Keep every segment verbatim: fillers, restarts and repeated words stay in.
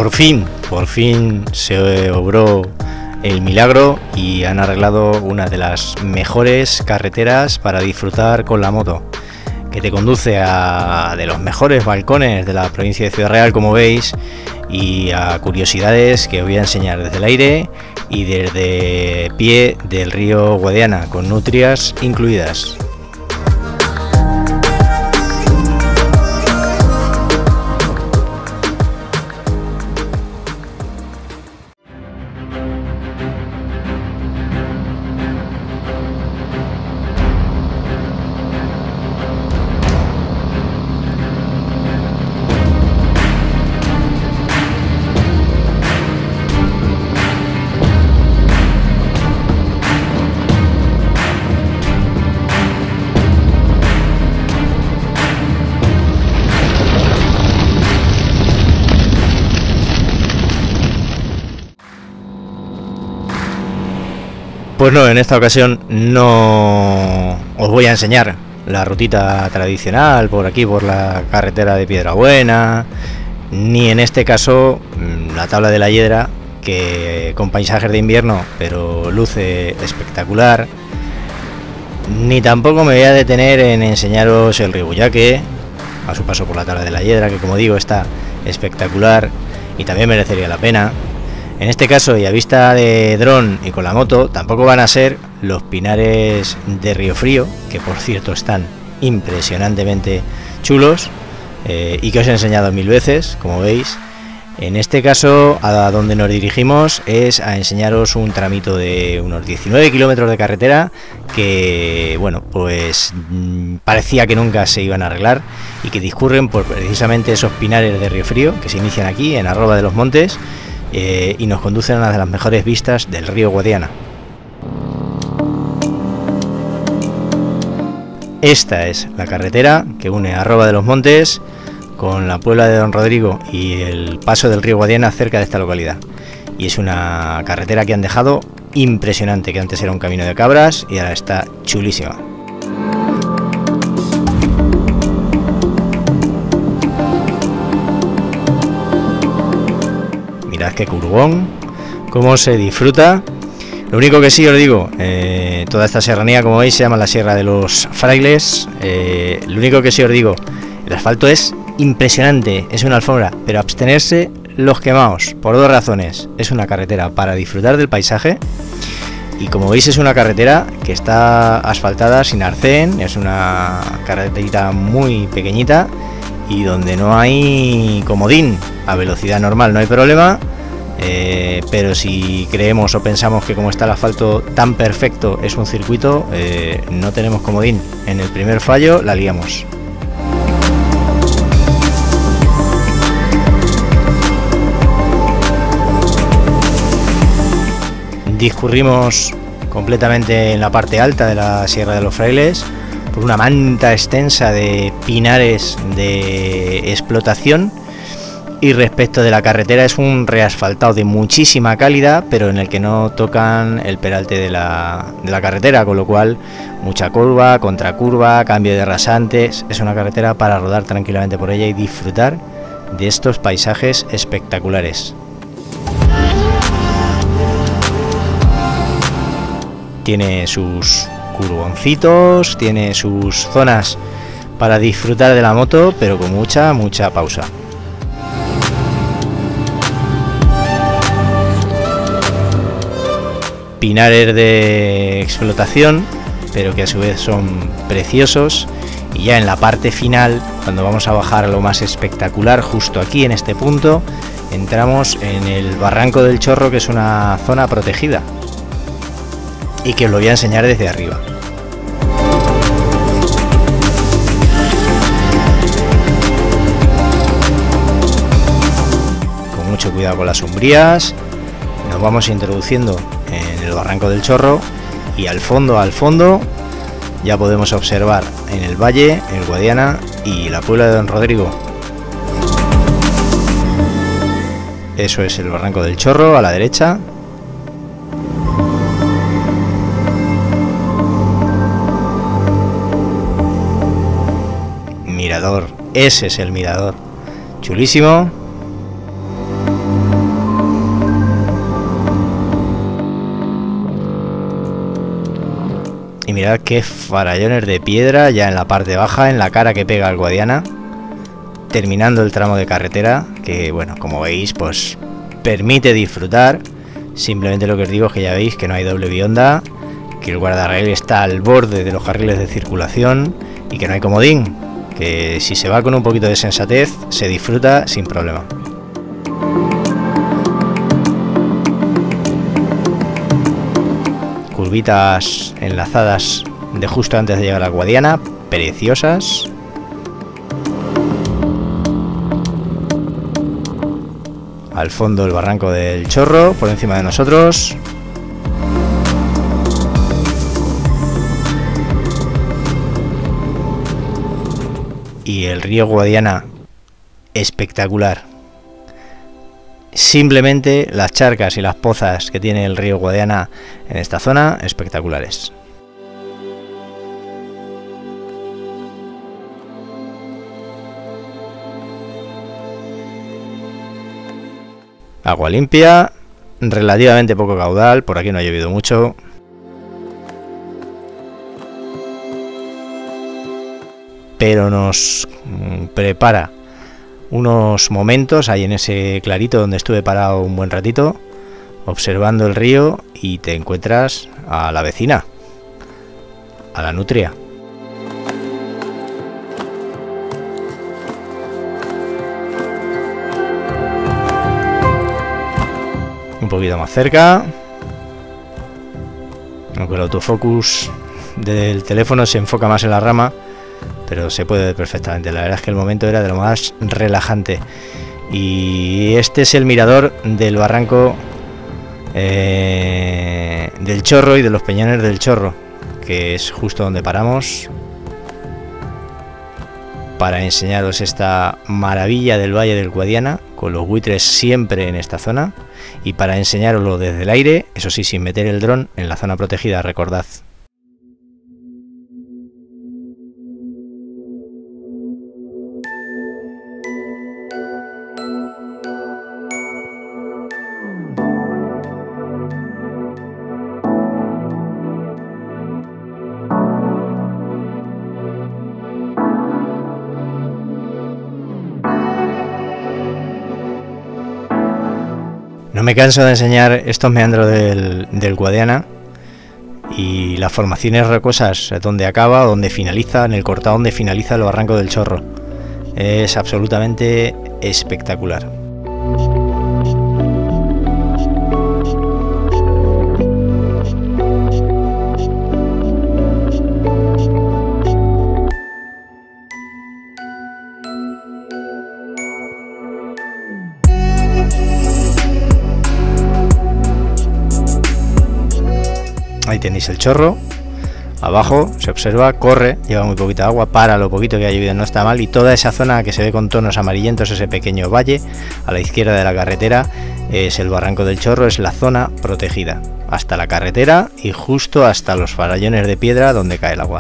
Por fin, por fin se obró el milagro y han arreglado una de las mejores carreteras para disfrutar con la moto, que te conduce a de los mejores balcones de la provincia de Ciudad Real, como veis, y a curiosidades que os voy a enseñar desde el aire y desde pie del río Guadiana, con nutrias incluidas. Pues no, en esta ocasión no os voy a enseñar la rutita tradicional por aquí, por la carretera de Piedrabuena, ni en este caso la tabla de la Hiedra, que con paisajes de invierno, pero luce espectacular, ni tampoco me voy a detener en enseñaros el río Buyaque, a su paso por la tabla de la Hiedra, que como digo está espectacular y también merecería la pena. En este caso, y a vista de dron y con la moto, tampoco van a ser los pinares de Río Frío, que por cierto están impresionantemente chulos, eh, y que os he enseñado mil veces, como veis. En este caso, a donde nos dirigimos es a enseñaros un tramito de unos diecinueve kilómetros de carretera que, bueno, pues mmm, parecía que nunca se iban a arreglar y que discurren por precisamente esos pinares de Río Frío, que se inician aquí en Arroba de los Montes, Eh, y nos conducen a una de las mejores vistas del río Guadiana. Esta es la carretera que une Arroba de los Montes con la Puebla de Don Rodrigo y el paso del río Guadiana cerca de esta localidad. Y es una carretera que han dejado impresionante, que antes era un camino de cabras y ahora está chulísima. Mirad qué curvón, cómo se disfruta. Lo único que sí os digo, eh, toda esta serranía, como veis, se llama la Sierra de los Frailes. Eh, lo único que sí os digo, el asfalto es impresionante, es una alfombra, pero abstenerse los quemaos, por dos razones. Es una carretera para disfrutar del paisaje y, como veis, es una carretera que está asfaltada sin arcén, es una carreterita muy pequeñita y donde no hay comodín. A velocidad normal no hay problema, eh, pero si creemos o pensamos que como está el asfalto tan perfecto es un circuito, eh, no tenemos comodín. En el primer fallo la liamos. Discurrimos completamente en la parte alta de la Sierra de los Frailes por una manta extensa de pinares de explotación. Y respecto de la carretera, es un reasfaltado de muchísima calidad, pero en el que no tocan el peralte de la, de la carretera, con lo cual mucha curva, contracurva, cambio de rasantes. Es una carretera para rodar tranquilamente por ella y disfrutar de estos paisajes espectaculares. Tiene sus curvoncitos, tiene sus zonas para disfrutar de la moto, pero con mucha, mucha pausa. Pinares de explotación, pero que a su vez son preciosos. Y ya en la parte final, cuando vamos a bajar a lo más espectacular, justo aquí en este punto, entramos en el Barranco del Chorro, que es una zona protegida y que os lo voy a enseñar desde arriba. Con mucho cuidado con las umbrías, nos vamos introduciendo en el Barranco del Chorro y al fondo, al fondo, ya podemos observar en el valle, el Guadiana y la Puebla de Don Rodrigo. Eso es el Barranco del Chorro a la derecha. Mirador, ese es el mirador, chulísimo. Y mirad qué farallones de piedra ya en la parte baja, en la cara que pega al Guadiana, terminando el tramo de carretera, que bueno, como veis, pues permite disfrutar. Simplemente lo que os digo es que ya veis que no hay doble bionda, que el guardarraíl está al borde de los carriles de circulación y que no hay comodín, que si se va con un poquito de sensatez se disfruta sin problema. Curvitas enlazadas de justo antes de llegar a la Guadiana, preciosas. Al fondo el barranco del Chorro, por encima de nosotros. Y el río Guadiana, espectacular. Simplemente las charcas y las pozas que tiene el río Guadiana en esta zona, espectaculares. Agua limpia, relativamente poco caudal, por aquí no ha llovido mucho. Pero nos prepara unos momentos ahí en ese clarito donde estuve parado un buen ratito observando el río y te encuentras a la vecina, a la nutria. Un poquito más cerca, aunque el autofocus del teléfono se enfoca más en la rama, pero se puede ver perfectamente. La verdad es que el momento era de lo más relajante. Y este es el mirador del barranco eh, del Chorro y de los Peñones del Chorro, que es justo donde paramos para enseñaros esta maravilla del Valle del Guadiana, con los buitres siempre en esta zona, y para enseñaroslo desde el aire, eso sí, sin meter el dron en la zona protegida, recordad. No me canso de enseñar estos meandros del, del Guadiana y las formaciones rocosas donde acaba o donde finaliza, en el cortado donde finaliza el barranco del Chorro. Es absolutamente espectacular. Ahí tenéis el Chorro, abajo se observa, corre, lleva muy poquita agua, para lo poquito que ha llovido no está mal, y toda esa zona que se ve con tonos amarillentos, ese pequeño valle a la izquierda de la carretera, es el barranco del Chorro, es la zona protegida, hasta la carretera y justo hasta los farallones de piedra donde cae el agua.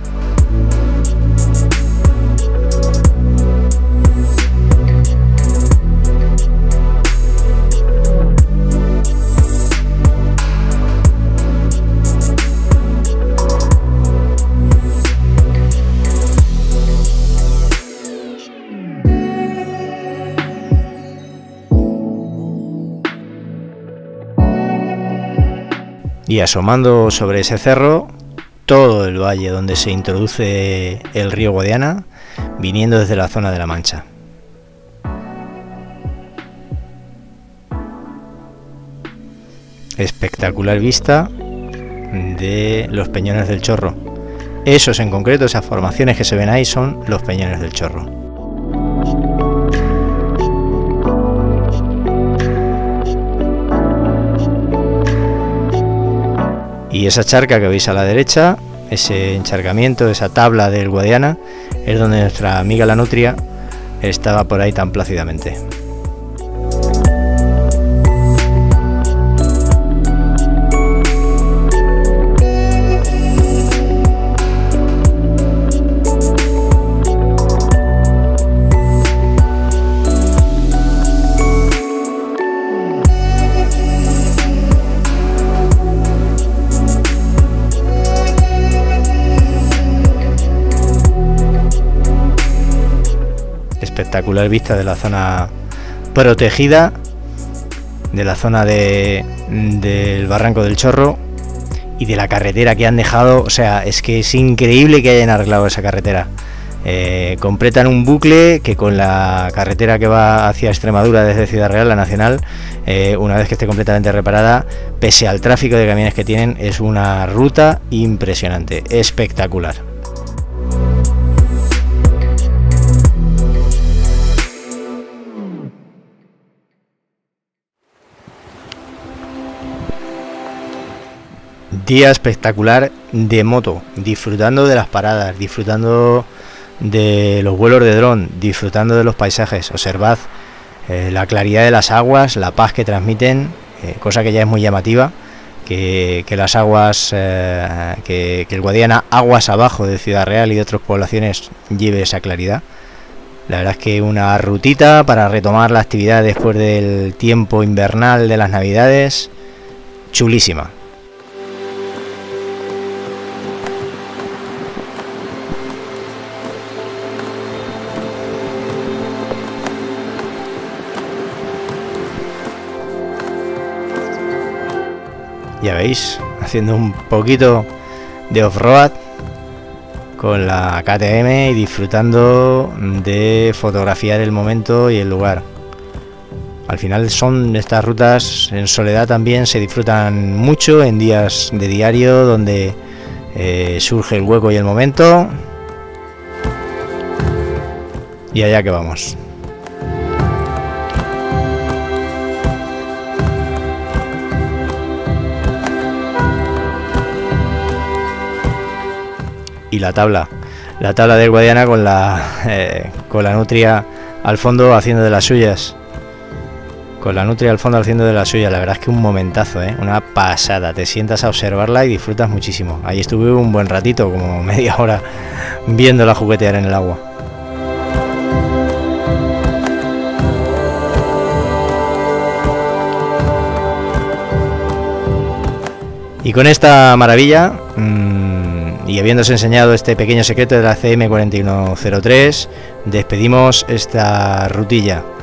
Y asomando sobre ese cerro, todo el valle donde se introduce el río Guadiana, viniendo desde la zona de la Mancha. Espectacular vista de los Peñones del Chorro. Esos en concreto, esas formaciones que se ven ahí, son los Peñones del Chorro. Y esa charca que veis a la derecha, ese encharcamiento, esa tabla del Guadiana, es donde nuestra amiga la nutria estaba por ahí tan plácidamente. espectacular vista de la zona protegida, de la zona de, del Barranco del Chorro y de la carretera que han dejado. O sea, es que es increíble que hayan arreglado esa carretera. Eh, completan un bucle que con la carretera que va hacia Extremadura desde Ciudad Real, la nacional, eh, una vez que esté completamente reparada, pese al tráfico de camiones que tienen, es una ruta impresionante, espectacular. Día espectacular de moto, disfrutando de las paradas, disfrutando de los vuelos de dron, disfrutando de los paisajes. Observad eh, la claridad de las aguas, la paz que transmiten, eh, cosa que ya es muy llamativa, que, que las aguas, eh, que, que el Guadiana aguas abajo de Ciudad Real y de otras poblaciones lleve esa claridad. La verdad es que una rutita para retomar la actividad después del tiempo invernal de las Navidades, chulísima. Ya veis, haciendo un poquito de off-road con la K T M y disfrutando de fotografiar el momento y el lugar. Al final son estas rutas en soledad, también se disfrutan mucho en días de diario donde eh, surge el hueco y el momento. Y allá que vamos. Y la tabla, la tabla del Guadiana con la eh, con la nutria al fondo haciendo de las suyas. Con la nutria al fondo haciendo de las suyas. La verdad es que un momentazo, ¿eh? Una pasada. Te sientas a observarla y disfrutas muchísimo. Ahí estuve un buen ratito, como media hora, viéndola juguetear en el agua. Y con esta maravilla, mmm, y habiéndose enseñado este pequeño secreto de la C M cuarenta y uno cero tres, despedimos esta rutilla.